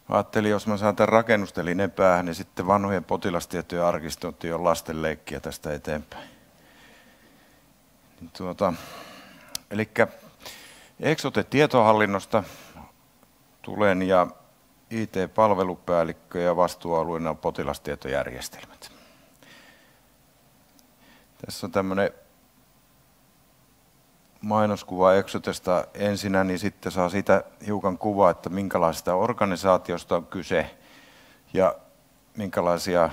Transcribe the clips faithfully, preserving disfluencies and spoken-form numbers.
Ajattelin, jos mä saan tämän rakennustelineen päähän, niin sitten vanhojen potilastietojen arkistointi on lastenleikkiä tästä eteenpäin. Niin tuota, eli Eksote-tietohallinnosta tulen ja I T-palvelupäällikkö ja vastuualueena on potilastietojärjestelmät. Tässä on tämmöinen mainoskuva Eksotesta ensinnä, niin sitten saa siitä hiukan kuvaa, että minkälaisesta organisaatiosta on kyse ja minkälaisia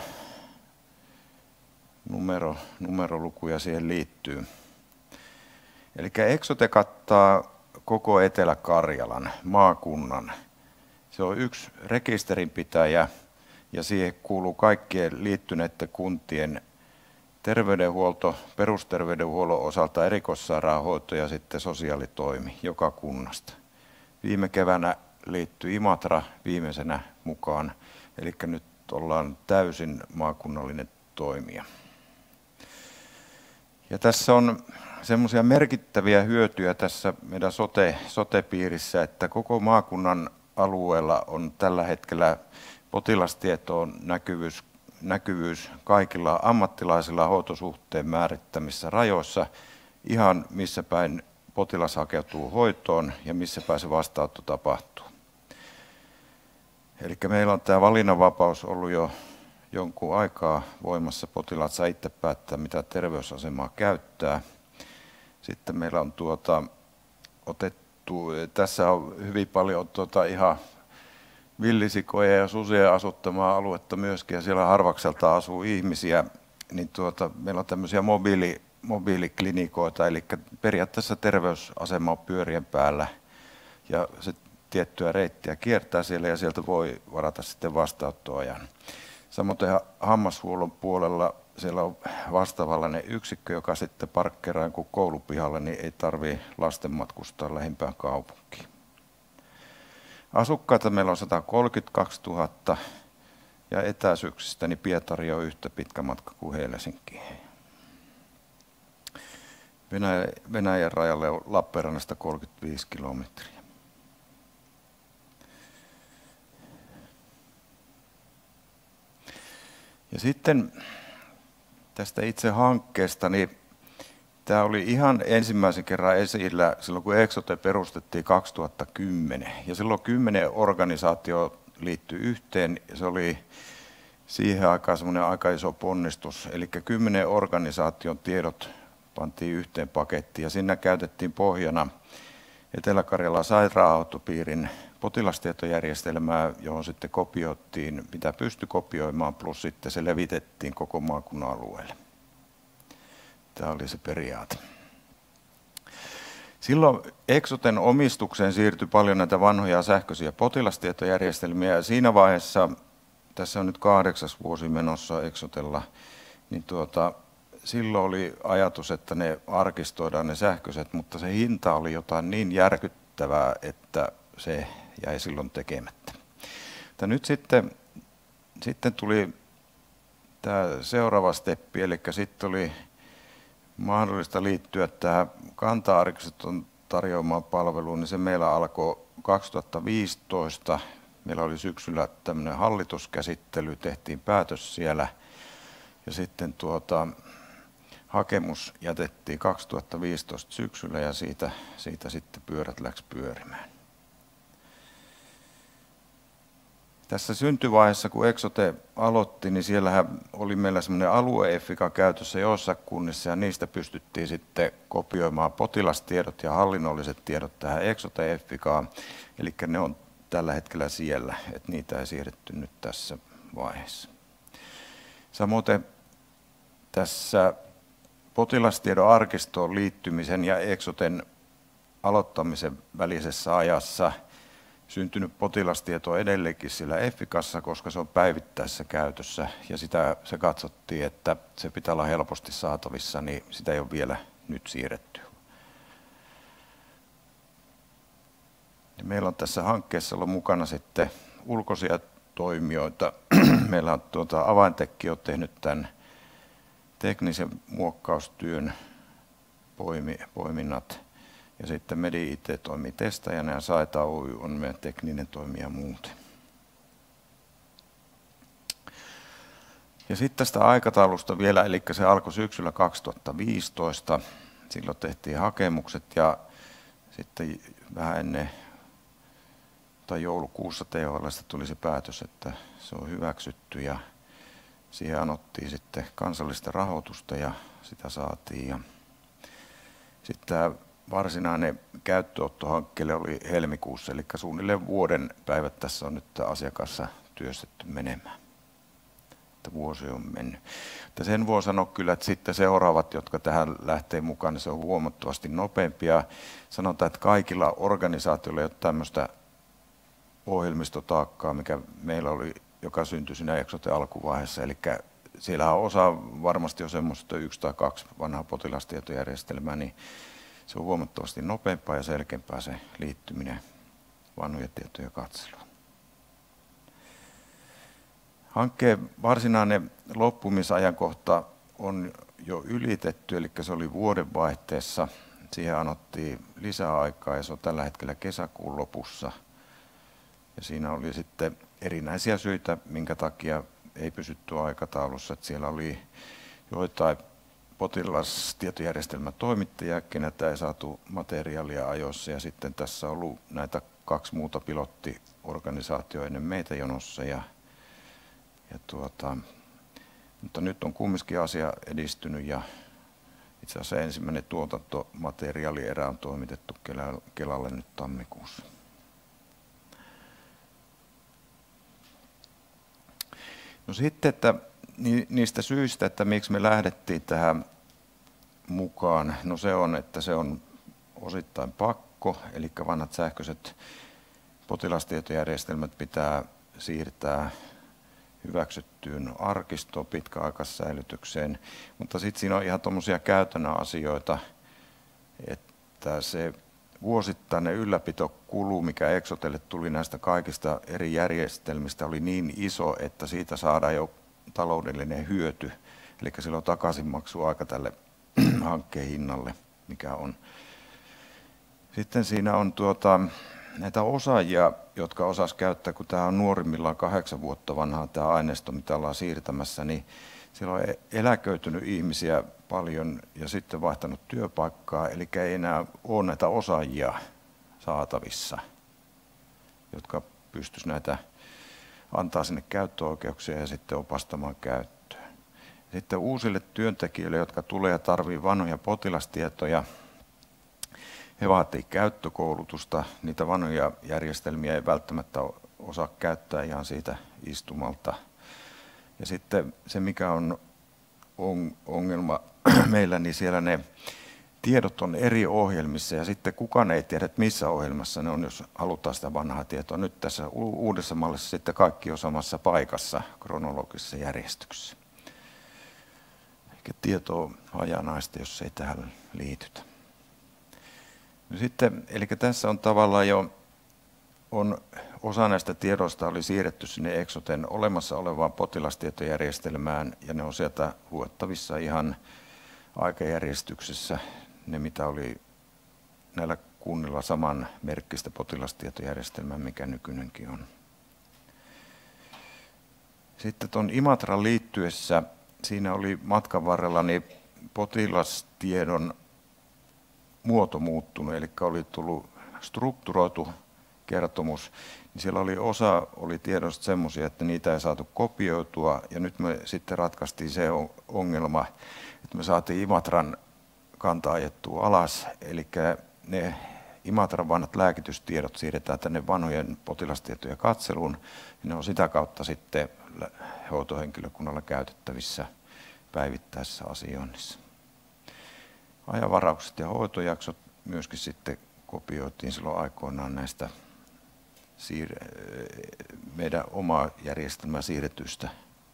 numero, numerolukuja siihen liittyy. Eli Eksote kattaa koko Etelä-Karjalan maakunnan. Se on yksi rekisterinpitäjä ja siihen kuuluu kaikkien liittyneiden kuntien terveydenhuolto, perusterveydenhuollon osalta erikoissairaanhoito ja sitten sosiaalitoimi joka kunnasta. Viime keväänä liittyi Imatra viimeisenä mukaan, eli nyt ollaan täysin maakunnallinen toimija. Ja tässä on semmoisia merkittäviä hyötyjä tässä meidän sote, sote-piirissä, että koko maakunnan alueella on tällä hetkellä potilastietoon näkyvyys, näkyvyys kaikilla ammattilaisilla hoitosuhteen määrittämissä rajoissa, ihan missä päin potilas hakeutuu hoitoon ja missä päin se vastaanotto tapahtuu. Eli meillä on tämä valinnanvapaus ollut jo jonkun aikaa voimassa. Potilaat saa itse päättää, mitä terveysasemaa käyttää. Sitten meillä on tuota, otettu, tässä on hyvin paljon tuota, ihan villisikoja ja susien asuttamaa aluetta myöskin, ja siellä harvakselta asuu ihmisiä. Niin tuota, meillä on tämmöisiä mobiili, mobiiliklinikoita, eli periaatteessa terveysasema on pyörien päällä, ja se tiettyä reittiä kiertää siellä, ja sieltä voi varata sitten vastaanottoajan. Samoin hammashuollon puolella siellä on vastaavallainen yksikkö, joka sitten parkkeeraa jonkun koulupihalla, niin ei tarvitse lasten matkustaa lähimpään kaupunkiin. Asukkaita meillä on sata kolmekymmentäkaksituhatta ja etäisyyksistä niin Pietari on yhtä pitkä matka kuin Helsinki. Venäjän, Venäjän rajalle on Lappeenrannasta kolmekymmentäviisi kilometriä. Ja sitten tästä itse hankkeesta, niin tämä oli ihan ensimmäisen kerran esillä silloin, kun Eksote perustettiin kaksituhattakymmenen. Ja silloin kymmenen organisaatio liittyi yhteen, ja se oli siihen aikaan semmoinen aika iso ponnistus. Eli kymmenen organisaation tiedot pantiin yhteen pakettiin, ja siinä käytettiin pohjana Etelä-Karjalan sairaanhoitopiirin potilastietojärjestelmää, johon sitten kopioittiin, mitä pystyi kopioimaan, plus sitten se levitettiin koko maakunnan alueelle. Tämä oli se periaate. Silloin Eksoten omistukseen siirtyi paljon näitä vanhoja sähköisiä potilastietojärjestelmiä, ja siinä vaiheessa, tässä on nyt kahdeksas vuosi menossa Eksotella, niin tuota, silloin oli ajatus, että ne arkistoidaan ne sähköiset, mutta se hinta oli jotain niin järkyttävää, että se jäi silloin tekemättä. Mutta nyt sitten, sitten tuli tämä seuraava steppi, eli sitten oli mahdollista liittyä tähän Kanta-Arkiston tarjoamaan palveluun, niin se meillä alkoi kaksituhattaviisitoista. Meillä oli syksyllä tämmöinen hallituskäsittely, tehtiin päätös siellä, ja sitten tuota, hakemus jätettiin kaksituhattaviisitoista syksyllä, ja siitä, siitä sitten pyörät läks pyörimään. Tässä syntyvaiheessa, kun Eksote aloitti, niin siellähän oli meillä semmoinen alue-Effica käytössä joissain kunnissa, ja niistä pystyttiin sitten kopioimaan potilastiedot ja hallinnolliset tiedot tähän Eksote-Efficaan. Eli ne on tällä hetkellä siellä, että niitä ei siirretty nyt tässä vaiheessa. Samoin tässä potilastiedon arkistoon liittymisen ja Eksoten aloittamisen välisessä ajassa syntynyt potilastieto edelleenkin sillä Efficassa, koska se on päivittäisessä käytössä, ja sitä se katsottiin, että se pitää olla helposti saatavissa, niin sitä ei ole vielä nyt siirretty. Ja meillä on tässä hankkeessa ollut mukana sitten ulkoisia toimijoita. Meillä on tuota, Avaintekki on tehnyt tämän teknisen muokkaustyön poiminnat. Ja sitten Medi-I T toimii testaajana, ja Saita Oy on meidän tekninen toimija muuten. Ja sitten tästä aikataulusta vielä, eli se alkoi syksyllä kaksituhattaviisitoista, silloin tehtiin hakemukset ja sitten vähän ennen tai joulukuussa T H L:stä tuli se päätös, että se on hyväksytty ja siihen anottiin sitten kansallista rahoitusta ja sitä saatiin. Ja sitten tämä varsinainen käyttöönotto hankkeelle oli helmikuussa, eli suunnilleen vuoden päivät tässä on nyt asiakassa työstetty menemään. Että vuosi on mennyt. Mutta sen voi sanoa kyllä, että sitten seuraavat, jotka tähän lähtee mukaan, niin se on huomattavasti nopeampia. Sanotaan, että kaikilla organisaatioilla ei ole tämmöistä ohjelmistotaakkaa, mikä meillä oli, joka syntyi siinä Exoten alkuvaiheessa. Eli siellä on osa varmasti jo semmoista yksi tai kaksi vanhaa potilastietojärjestelmää, niin se on huomattavasti nopeampaa ja selkeämpää se liittyminen vanhojen tietojen katseluun. Hankkeen varsinainen loppumisajankohta on jo ylitetty, eli se oli vuodenvaihteessa. Siihen anottiin lisää aikaa ja se on tällä hetkellä kesäkuun lopussa. Ja siinä oli sitten erinäisiä syitä, minkä takia ei pysytty aikataulussa. Että siellä oli joitain potilastietojärjestelmätoimittajia, keneltä ei saatu materiaalia ajoissa. Ja sitten tässä on ollut näitä kaksi muuta pilottiorganisaatioa ennen meitä jonossa. Ja, ja tuota, mutta nyt on kumminkin asia edistynyt ja itse asiassa ensimmäinen tuotantomateriaalierä on toimitettu Kelalle nyt tammikuussa. No sitten, että niistä syistä, että miksi me lähdettiin tähän mukaan, no se on, että se on osittain pakko, eli vanhat sähköiset potilastietojärjestelmät pitää siirtää hyväksyttyyn arkistoon pitkäaikaissäilytykseen, mutta sitten siinä on ihan tuommoisia käytännön asioita, että se vuosittainen ylläpitokulu, mikä Exotelle tuli näistä kaikista eri järjestelmistä, oli niin iso, että siitä saadaan jo taloudellinen hyöty, eli sillä on takaisinmaksuaika tälle hankkeen hinnalle, mikä on. Sitten siinä on tuota, näitä osaajia, jotka osas käyttää, kun tämä on nuorimmillaan kahdeksan vuotta vanhaa tämä aineisto, mitä ollaan siirtämässä, niin siellä on eläköitynyt ihmisiä paljon ja sitten vaihtanut työpaikkaa, eli ei enää ole näitä osaajia saatavissa, jotka pystyisivät näitä antaa sinne käyttöoikeuksia ja sitten opastamaan käyttöön. Sitten uusille työntekijöille, jotka tulee ja tarvitsevat vanhoja potilastietoja, he vaativat käyttökoulutusta, niitä vanhoja järjestelmiä ei välttämättä osaa käyttää ihan siitä istumalta. Ja sitten se, mikä on ongelma meillä, niin siellä ne tiedot on eri ohjelmissa ja sitten kukaan ei tiedä, että missä ohjelmassa ne on, jos halutaan sitä vanhaa tietoa. Nyt tässä uudessa mallissa sitten kaikki on samassa paikassa kronologisessa järjestyksessä. Eikä tieto on hajanaista, jos ei tähän liitytä. No sitten, eli tässä on tavallaan jo on osa näistä tiedoista oli siirretty sinne Exoten olemassa olevaan potilastietojärjestelmään ja ne on sieltä luettavissa ihan aikajärjestyksessä, ne mitä oli näillä kunnilla saman merkkistä potilastietojärjestelmää, mikä nykyinenkin on. Sitten tuon Imatran liittyessä siinä oli matkan varrella niin potilastiedon muoto muuttunut, eli oli tullut strukturoitu kertomus, niin siellä oli osa oli tiedosta semmoisia, että niitä ei saatu kopioitua, ja nyt me sitten ratkaistiin se ongelma, että me saatiin Imatran kanta ajettua alas, eli ne Imatran vanhat lääkitystiedot siirretään tänne vanhojen potilastietojen katseluun, ja ne on sitä kautta sitten hoitohenkilökunnalla käytettävissä päivittäisessä asioinnissa. Ajanvaraukset ja hoitojaksot myöskin sitten kopioitiin silloin aikoinaan näistä siir- meidän omaa järjestelmää siirretyistä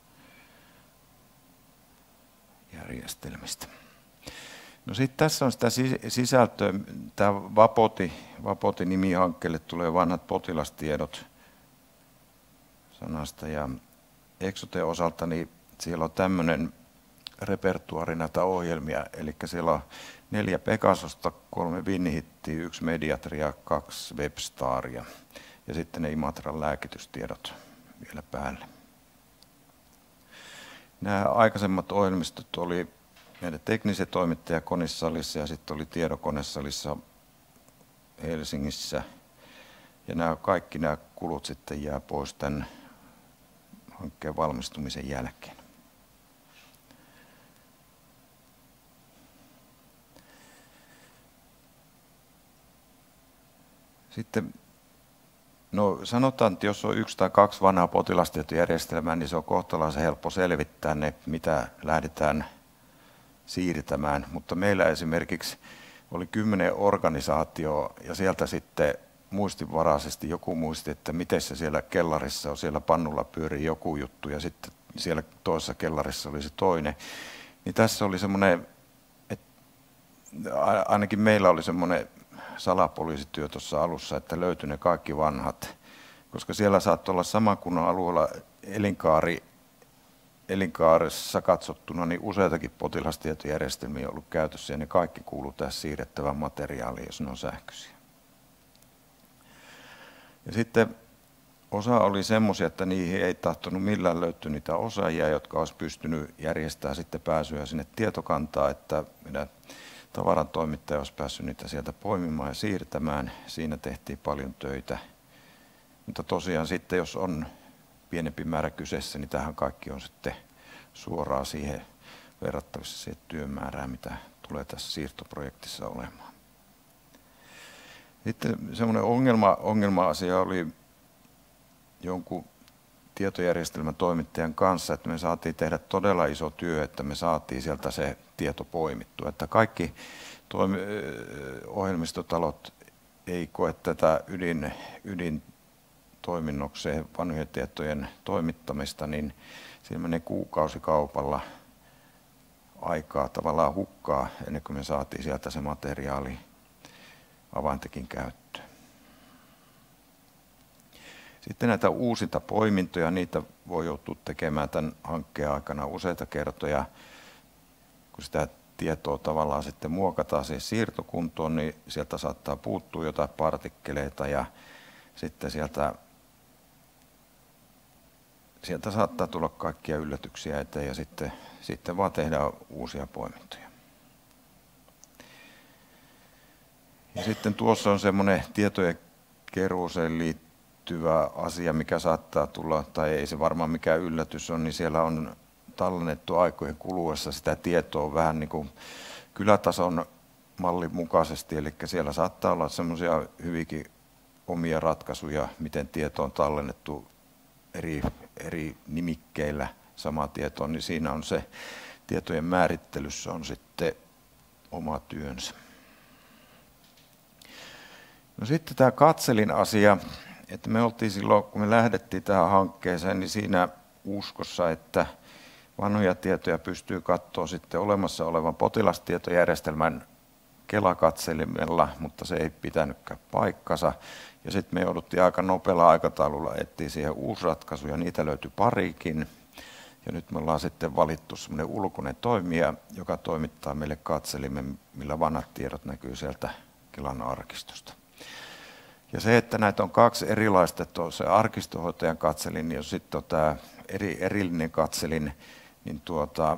järjestelmistä. No sitten tässä on sitä sisältöä, tämä Vapoti, Vapoti-nimihankkeelle tulee vanhat potilastiedot sanasta ja Exoten osalta, niin siellä on tämmöinen repertuaari näitä ohjelmia, eli siellä on neljä Pegasusta, kolme Winhittiä, yksi Mediatria, kaksi Webstaria ja sitten ne Imatran lääkitystiedot vielä päälle. Nämä aikaisemmat ohjelmistot oli meidän teknisen toimittaja Konissalissa ja sitten oli tiedokonesalissa Helsingissä. Ja nämä, kaikki nämä kulut sitten jää pois tämän hankkeen valmistumisen jälkeen. Sitten no sanotaan, että jos on yksi tai kaksi vanhaa potilastietojärjestelmää, niin se on kohtalaisen helppo selvittää ne, mitä lähdetään siirtämään. Mutta meillä esimerkiksi oli kymmenen organisaatioa ja sieltä sitten muistinvaraisesti joku muisti, että miten se siellä kellarissa on, siellä pannulla pyörii joku juttu ja sitten siellä toisessa kellarissa oli se toinen. Niin tässä oli semmoinen, että ainakin meillä oli semmoinen salapoliisityö tuossa alussa, että löytyi ne kaikki vanhat, koska siellä saattoi olla saman kunnan alueella elinkaari, elinkaaressa katsottuna niin useitakin potilastietojärjestelmiä on ollut käytössä ja ne kaikki kuuluu tässä siirrettävään materiaaliin, jos ne on sähköisiä. Ja sitten osa oli semmoisia, että niihin ei tahtonut millään löytyä niitä osaajia, jotka olisi pystynyt järjestämään sitten pääsyä sinne tietokantaan, että meidän tavaran toimittaja olisi päässyt niitä sieltä poimimaan ja siirtämään. Siinä tehtiin paljon töitä. Mutta tosiaan sitten, jos on pienempi määrä kyseessä, niin tähän kaikki on sitten suoraan siihen verrattavissa siihen työmäärään, mitä tulee tässä siirtoprojektissa olemaan. Sitten semmoinen ongelma, ongelma-asia oli jonkun tietojärjestelmän toimittajan kanssa, että me saatiin tehdä todella iso työ, että me saatiin sieltä se tieto poimittua. Että kaikki toimi, ohjelmistotalot ei koe tätä ydin, ydintoiminnokseen vanhojen tietojen toimittamista, niin siinä menee kuukausikaupalla aikaa tavallaan hukkaa ennen kuin me saatiin sieltä se materiaali Avantekin käyttöön. Sitten näitä uusinta poimintoja, niitä voi joutua tekemään tämän hankkeen aikana useita kertoja. Kun sitä tietoa tavallaan sitten muokataan siihen siirtokuntoon, niin sieltä saattaa puuttua jotain partikkeleita ja sitten sieltä, sieltä saattaa tulla kaikkia yllätyksiä eteen ja sitten, sitten vaan tehdään uusia poimintoja. Ja sitten tuossa on semmoinen tietojen keruuseen liittyvä asia, mikä saattaa tulla, tai ei se varmaan mikään yllätys on, niin siellä on tallennettu aikojen kuluessa sitä tietoa vähän niin kuin kylätason mallin mukaisesti, eli siellä saattaa olla semmoisia hyvinkin omia ratkaisuja, miten tieto on tallennettu eri, eri nimikkeillä samaa tietoa, niin siinä on se tietojen määrittelyssä on sitten oma työnsä. No sitten tämä katselin asia, että me oltiin silloin, kun me lähdettiin tähän hankkeeseen, niin siinä uskossa, että vanhoja tietoja pystyy katsoa sitten olemassa olevan potilastietojärjestelmän Kela-katselimella, mutta se ei pitänytkään paikkansa. Ja sitten me jouduttiin aika nopealla aikataululla etsiä siihen uusi ratkaisu, ja niitä löytyi parikin. Ja nyt me ollaan sitten valittu semmoinen ulkoinen toimija, joka toimittaa meille katselimen, millä vanhat tiedot näkyy sieltä Kelan arkistosta. Ja se, että näitä on kaksi erilaista, että on se arkistohoitajan katselin ja sitten on tämä eri, erillinen katselin, niin tuota,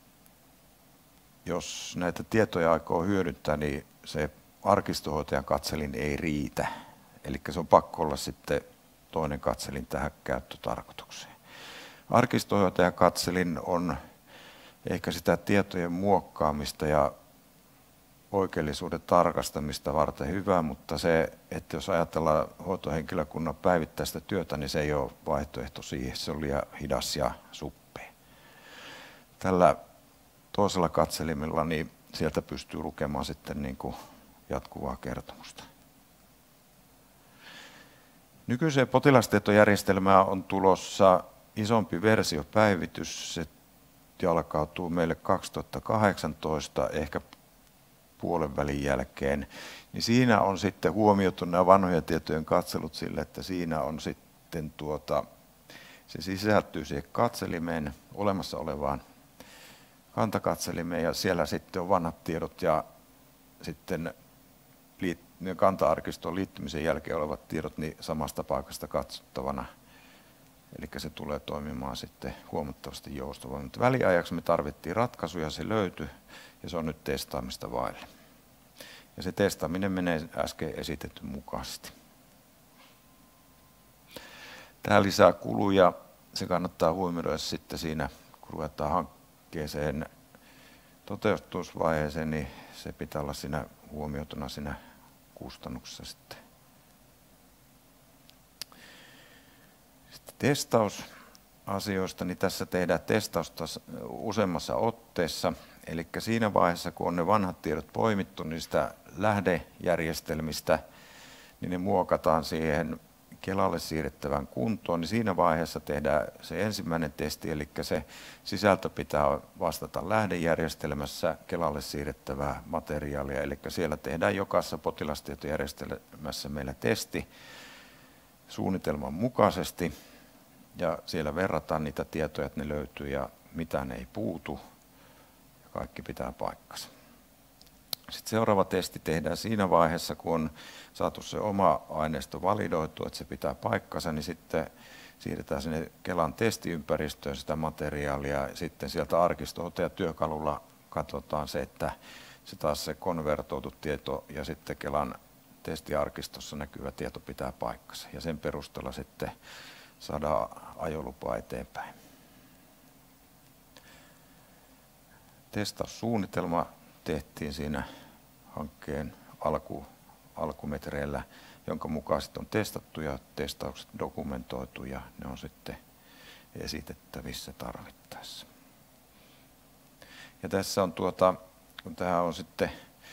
jos näitä tietoja aikoo hyödyntää, niin se arkistohoitajan katselin ei riitä. Eli se on pakko olla sitten toinen katselin tähän käyttötarkoitukseen. Arkistohoitajan katselin on ehkä sitä tietojen muokkaamista ja oikeellisuuden tarkastamista varten hyvä, mutta se, että jos ajatellaan hoitohenkilökunnan päivittäistä työtä, niin se ei ole vaihtoehto siihen. Se on liian hidas ja suppea. Tällä toisella katselimella niin sieltä pystyy lukemaan sitten niin kuin jatkuvaa kertomusta. Nykyiseen potilastietojärjestelmään on tulossa isompi versiopäivitys. Se jalkautuu meille kaksituhattakahdeksantoista, ehkä puolen välin jälkeen, niin siinä on sitten huomioitu nämä vanhojen tietojen katselut sille, että siinä on sitten tuota, se sisältyy siihen katselimeen, olemassa olevaan kantakatselimeen, ja siellä sitten on vanhat tiedot ja sitten kanta-arkistoon liittymisen jälkeen olevat tiedot niin samasta paikasta katsottavana. Eli se tulee toimimaan sitten huomattavasti joustavammin. Mutta väliajaksi me tarvittiin ratkaisuja, se löytyi ja se on nyt testaamista vaille. Ja se testaaminen menee äsken esitetty mukaisesti. Tämä lisää kuluja, se kannattaa huomioida sitten siinä, kun ruvetaan hankkeeseen toteutusvaiheeseen, niin se pitää olla siinä huomioituna siinä kustannuksessa sitten. Sitten testausasioista, niin tässä tehdään testausta useammassa otteessa. Eli siinä vaiheessa, kun on ne vanhat tiedot poimittu niistä lähdejärjestelmistä, niin ne muokataan siihen Kelalle siirrettävään kuntoon, niin siinä vaiheessa tehdään se ensimmäinen testi, eli se sisältö pitää vastata lähdejärjestelmässä Kelalle siirrettävää materiaalia, eli siellä tehdään jokaisessa potilastietojärjestelmässä meillä testi suunnitelman mukaisesti, ja siellä verrataan niitä tietoja, että ne löytyy ja mitään ei puutu, ja kaikki pitää paikkansa. Sitten seuraava testi tehdään siinä vaiheessa, kun on saatu se oma aineisto validoitu, että se pitää paikkansa, niin sitten siirretään sinne Kelan testiympäristöön sitä materiaalia, ja sitten sieltä arkisto- ja työkalulla katsotaan se, että se taas se konvertoitu tieto ja sitten Kelan testiarkistossa näkyvä tieto pitää paikkansa, ja sen perusteella sitten saadaan ajolupaa eteenpäin. Testaussuunnitelma tehtiin siinä hankkeen alku, alkumetreillä, jonka mukaan sitten on testattu ja testaukset dokumentoitu ja ne on sitten esitettävissä tarvittaessa. Ja tässä on tuota, kun tämä on sitten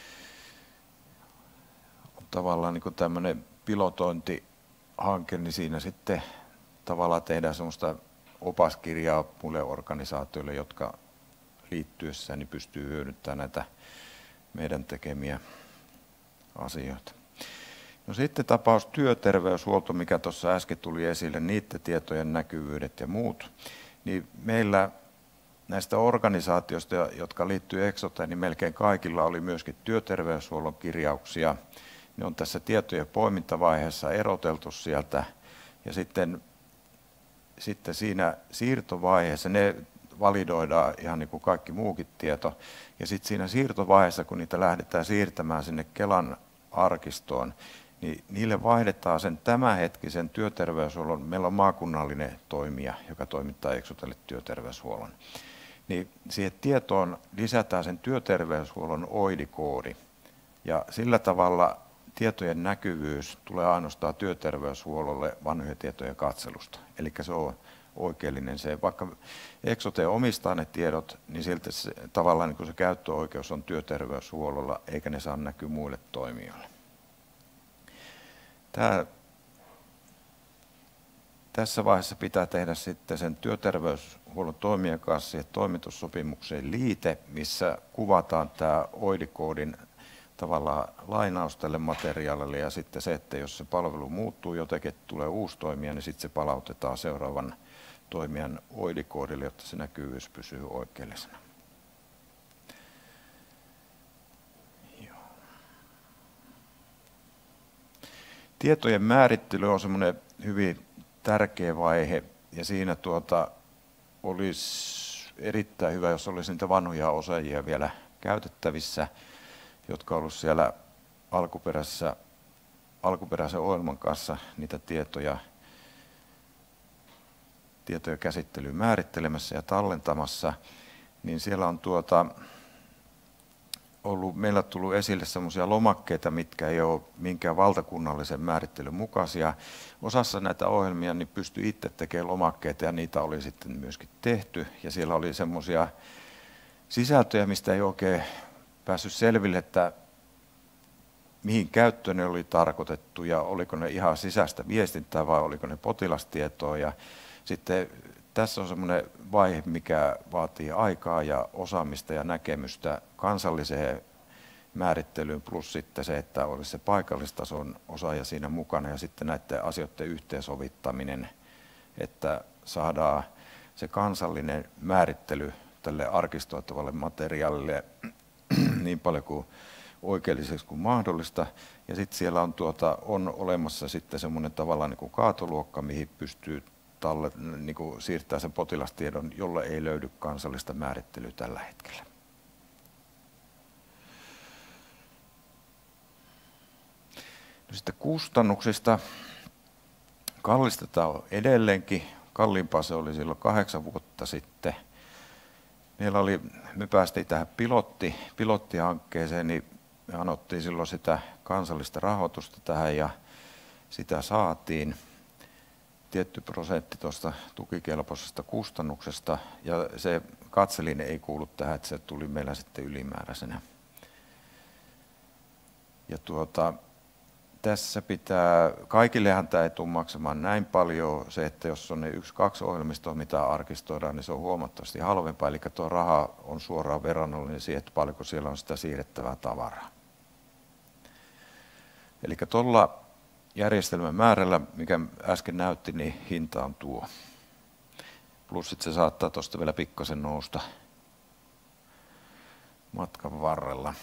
on tavallaan niin kuin tämmöinen pilotointihanke, niin siinä sitten tavallaan tehdään semmoista opaskirjaa muille organisaatioille, jotka liittyessään niin pystyy hyödyntämään näitä meidän tekemiä asioita. No sitten tapaus työterveyshuolto, mikä tuossa äsken tuli esille, niiden tietojen näkyvyydet ja muut. Niin meillä näistä organisaatioista, jotka liittyy Exoteen, niin melkein kaikilla oli myöskin työterveyshuollon kirjauksia. Ne on tässä tietojen poimintavaiheessa eroteltu sieltä ja sitten, sitten siinä siirtovaiheessa ne validoidaan ihan niin kuin kaikki muukin tieto. Ja sitten siinä siirtovaiheessa, kun niitä lähdetään siirtämään sinne Kelan arkistoon, niin niille vaihdetaan sen tämänhetkisen työterveyshuollon, meillä on maakunnallinen toimija, joka toimittaa Exotelle työterveyshuollon, niin siihen tietoon lisätään sen työterveyshuollon O I D-koodi. Ja sillä tavalla tietojen näkyvyys tulee ainoastaan työterveyshuollolle vanhojen tietojen katselusta. Eli se on oikeellinen se, vaikka Exote omistaa ne tiedot, niin siltä se, tavallaan niin kuin se käyttöoikeus on työterveyshuollolla, eikä ne saa näkyä muille toimijoille. Tämä, tässä vaiheessa pitää tehdä sitten sen työterveyshuollon toimijan kanssa ja toimitussopimukseen liite, missä kuvataan tämä O I D-koodin tavallaan lainaus tälle materiaalille ja sitten se, että jos se palvelu muuttuu jotenkin, tulee uusi toimija, niin sitten se palautetaan seuraavan toimijan O I D-koodille, jotta se näkyvyys pysyy oikeellisena. Joo. Tietojen määrittely on semmoinen hyvin tärkeä vaihe ja siinä tuota, olisi erittäin hyvä, jos olisi niitä vanhoja osaajia vielä käytettävissä, jotka ovat siellä alkuperäisessä, alkuperäisen ohjelman kanssa niitä tietoja, tietoja käsittelyyn määrittelemässä ja tallentamassa, niin siellä on tuota, ollut, meillä on tullut esille sellaisia lomakkeita, mitkä ei ole minkään valtakunnallisen määrittelyn mukaisia. Osassa näitä ohjelmia niin pystyi itse tekemään lomakkeita ja niitä oli sitten myöskin tehty. Ja siellä oli semmoisia sisältöjä, mistä ei oikein päässyt selville, että mihin käyttöön ne oli tarkoitettu ja oliko ne ihan sisäistä viestintää vai oliko ne potilastietoa. Ja sitten tässä on semmoinen vaihe, mikä vaatii aikaa ja osaamista ja näkemystä kansalliseen määrittelyyn plus sitten se, että olisi se paikallistason osaaja siinä mukana ja sitten näiden asioiden yhteensovittaminen, että saadaan se kansallinen määrittely tälle arkistoitavalle materiaalille niin paljon kuin oikeelliseksi kuin mahdollista. Ja sitten siellä on, tuota, on olemassa sitten semmoinen tavallaan niin kuin kaatoluokka, mihin pystyy talle, niin kuin siirtää sen potilastiedon, jolle ei löydy kansallista määrittelyä tällä hetkellä. No sitten kustannuksista. Kallistetaan edelleenkin. Kalliimpaa se oli silloin kahdeksan vuotta sitten. Meillä oli, me päästiin tähän pilotti, pilottihankkeeseen, niin me anottiin silloin sitä kansallista rahoitusta tähän ja sitä saatiin. Tietty prosentti tuosta tukikelpoisesta kustannuksesta ja se katselin ei kuulu tähän, että se tuli meillä sitten ylimääräisenä. Ja tuota, tässä pitää, kaikillehan tämä ei tule maksamaan näin paljon. Se, että jos on ne yksi, kaksi ohjelmistoa, mitä arkistoidaan, niin se on huomattavasti halvempaa. Eli tuo raha on suoraan verrannollinen siihen, että paljonko siellä on sitä siirrettävää tavaraa. Eli tuolla järjestelmän määrällä, mikä äsken näytti, niin hinta on tuo. Plus sitten se saattaa tuosta vielä pikkasen nousta matkan varrella.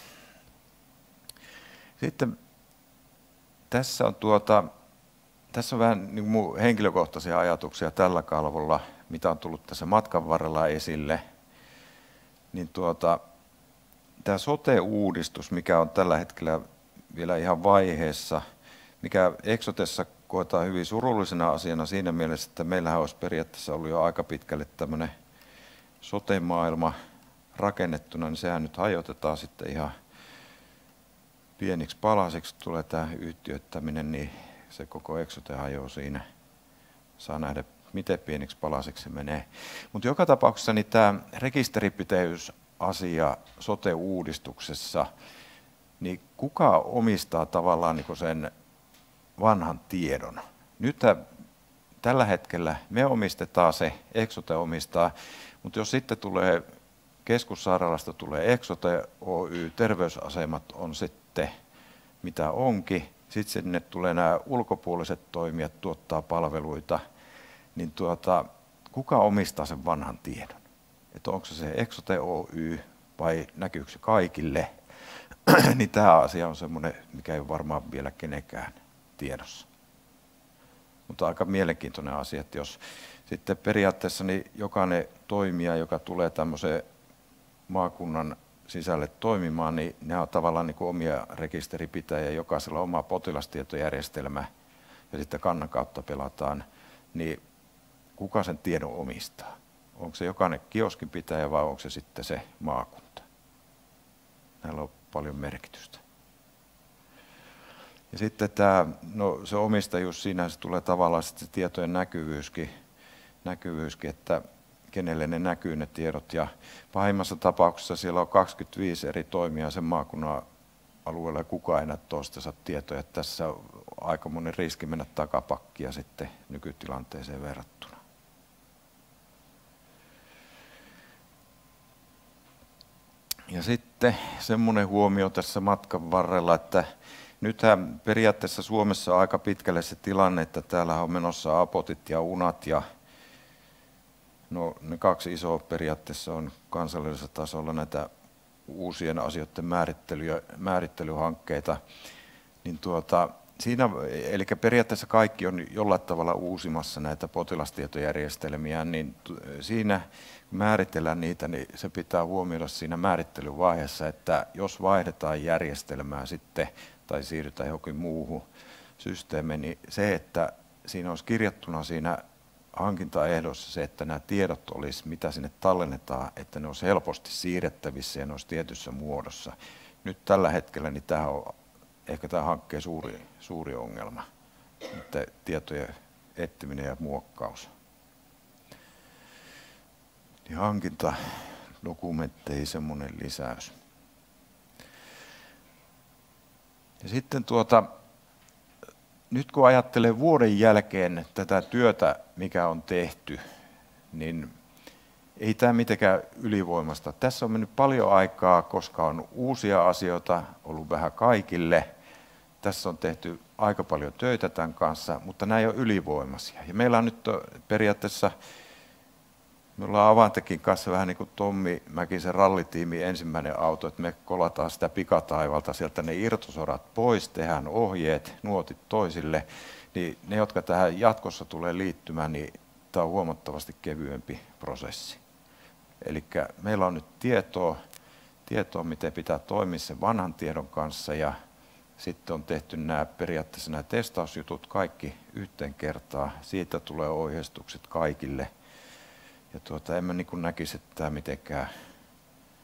Sitten tässä on, tuota, tässä on vähän niin mun henkilökohtaisia ajatuksia tällä kalvolla, mitä on tullut tässä matkan varrella esille. Niin tuota, tämä sote-uudistus, mikä on tällä hetkellä vielä ihan vaiheessa, mikä Exotessa koetaan hyvin surullisena asiana siinä mielessä, että meillähän olisi periaatteessa ollut jo aika pitkälle tämmöinen sote-maailma rakennettuna, niin sehän nyt hajotetaan sitten ihan pieniksi palasiksi, tulee tämä yhtiöittäminen, niin se koko Exote hajoaa siinä. Saa nähdä, miten pieniksi palasiksi se menee. Mutta joka tapauksessa niin tämä rekisteripiteysasia sote-uudistuksessa, niin kuka omistaa tavallaan niin sen vanhan tiedon? Nyt tällä hetkellä me omistetaan se, Exote omistaa, mutta jos sitten tulee keskussairaalasta tulee Exote Oy, terveysasemat on sitten mitä onkin, sitten sinne tulee nämä ulkopuoliset toimijat tuottaa palveluita, niin tuota, kuka omistaa sen vanhan tiedon? Että onko se se Exote Oy vai näkyykö se kaikille? Niin tämä asia on semmoinen, mikä ei ole varmaan vielä kenenkään tiedossa. Mutta aika mielenkiintoinen asia, että jos sitten periaatteessa niin jokainen toimija, joka tulee tämmöiseen maakunnan sisälle toimimaan, niin ne on tavallaan niin kuin omia rekisteripitäjiä, jokaisella oma potilastietojärjestelmä ja sitten kannan kautta pelataan, niin kuka sen tiedon omistaa? Onko se jokainen kioskin pitäjä vai onko se sitten se maakunta? Näillä on paljon merkitystä. Ja sitten tämä, no se omistajuus, siinä se tulee tavallaan sitten se tietojen näkyvyyskin, näkyvyyskin, että kenelle ne näkyy ne tiedot. Ja pahimmassa tapauksessa siellä on kaksikymmentäviisi eri toimijaa sen maakunnan alueella ja kukaan ei näe toistensa tietoja. Tässä on aikamoinen riski mennä takapakkia sitten nykytilanteeseen verrattuna. Ja sitten semmoinen huomio tässä matkan varrella, että nythän periaatteessa Suomessa on aika pitkälle se tilanne, että täällä on menossa apotit ja unat ja no, ne kaksi isoa periaatteessa on kansallisella tasolla näitä uusien asioiden määrittelyjä, määrittelyhankkeita. Niin tuota, siinä, eli periaatteessa kaikki on jollain tavalla uusimassa näitä potilastietojärjestelmiä, niin siinä määritellään niitä, niin se pitää huomioida siinä määrittelyvaiheessa, että jos vaihdetaan järjestelmää sitten tai siirrytään johonkin muuhun systeemiin, niin se, että siinä olisi kirjattuna siinä hankintaehdossa se, että nämä tiedot olisi, mitä sinne tallennetaan, että ne olisi helposti siirrettävissä ja ne olisi tietyssä muodossa. Nyt tällä hetkellä niin tämä on ehkä tämä hankkeen suuri, suuri ongelma, että tietojen etsiminen ja muokkaus. Niin hankintadokumentteihin semmoinen lisäys. Ja sitten tuota, nyt kun ajattelee vuoden jälkeen tätä työtä, mikä on tehty, niin ei tämä mitenkään ylivoimasta. Tässä on mennyt paljon aikaa, koska on uusia asioita ollut vähän kaikille. Tässä on tehty aika paljon töitä tämän kanssa, mutta nämä ei ole ylivoimaisia. Ja meillä on nyt periaatteessa, me ollaan Avantekin kanssa vähän niin kuin Tommi Mäkisen rallitiimi ensimmäinen auto, että me kolataan sitä pikataivalta sieltä ne irtosorat pois, tehdään ohjeet, nuotit toisille, niin ne, jotka tähän jatkossa tulee liittymään, niin tämä on huomattavasti kevyempi prosessi. Eli meillä on nyt tietoa, tietoa, miten pitää toimia sen vanhan tiedon kanssa, ja sitten on tehty nämä periaatteessa nämä testausjutut kaikki yhteen kertaan. Siitä tulee ohjeistukset kaikille. Ja tuota, en mä niin kuin näkisi, että tämä mitenkään,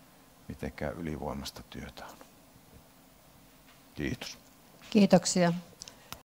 mitenkään ylivoimasta työtä on. Kiitos. Kiitoksia.